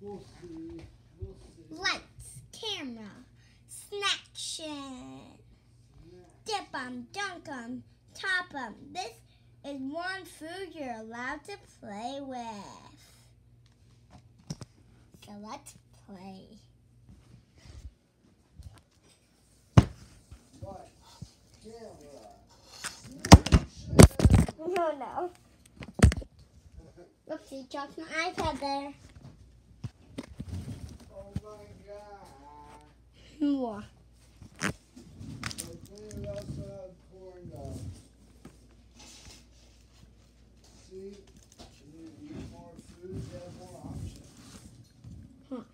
We'll see. We'll see. Lights, camera, snaction. Dip 'em, dunk 'em, top 'em. This is one food you're allowed to play with. So let's play. No. Oopsie, dropped my iPad there. Oh my god. More. We also have corn dogs. See, when you eat more food, you have more options. Huh.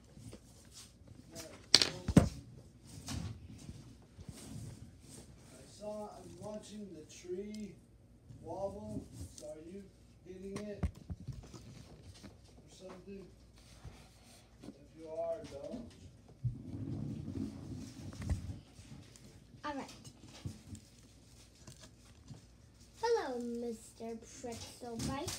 I'm watching the tree wobble. So are you hitting it or something? If you are, don't. All right. Hello, Mr. Pretzel Bite.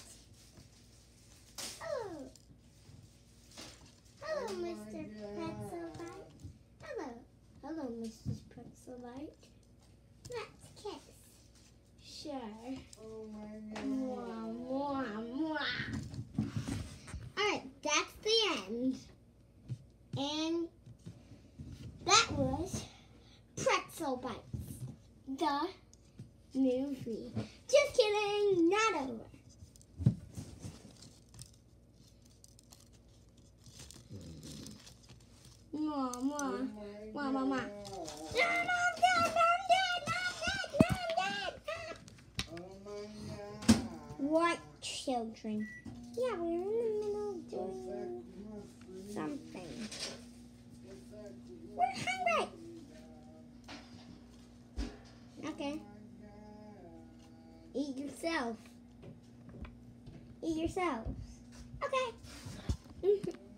Hello. Hello, Oh my Mr. Pretzel Bite. Hello. Hello, Mrs. Pretzel Bite. Let's kiss. Sure. Oh my god. Mwah, mwah, mwah. Alright, that's the end. And that was Pretzel Bites, the movie. Just kidding, not over. Mwah, mwah, mwah, mwah, mwah. No, I'm dead. What children? Yeah, we're in the middle of doing something. We're hungry. Okay. Eat yourself. Eat yourselves. Okay.